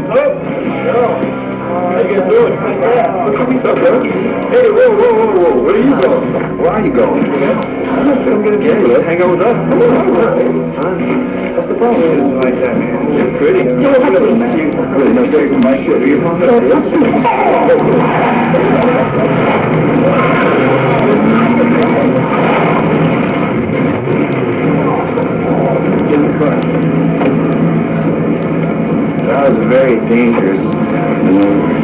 How you guys doing? What's up, bro? Hey, whoa. Where are you going? Where are you going? I'm gonna get you. Hang out with us. What's the problem? It's like that, man. You're pretty. Really no take from my shit. Are you from there? Get in the car. That was very dangerous maneuver.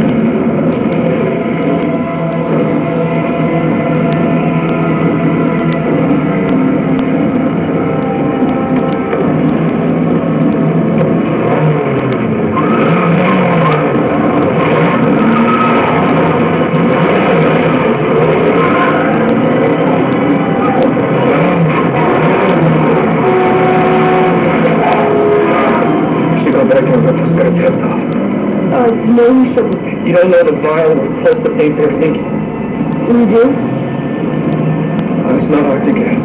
No, you shouldn't. You don't know the vile and repulsive things they're thinking. You do? It's not hard to guess.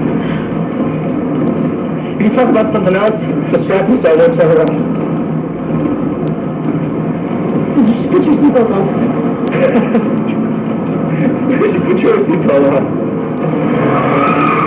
You can talk about something else. Distract me so I won't tell her off. Just put your seatbelt on. Put your seatbelt on.